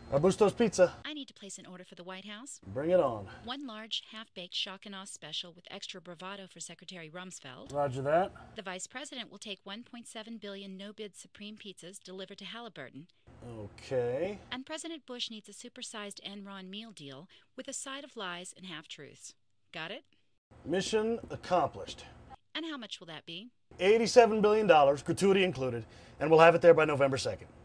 Arbusto's Pizza. I need to place an order for the White House. Bring it on. One large, half-baked shock and awe special with extra bravado for Secretary Rumsfeld. Roger that. The Vice President will take 1.7 billion no-bid Supreme pizzas delivered to Halliburton. Okay. And President Bush needs a supersized Enron meal deal with a side of lies and half-truths. Got it? Mission accomplished. And how much will that be? $87 billion, gratuity included, and we'll have it there by November 2nd.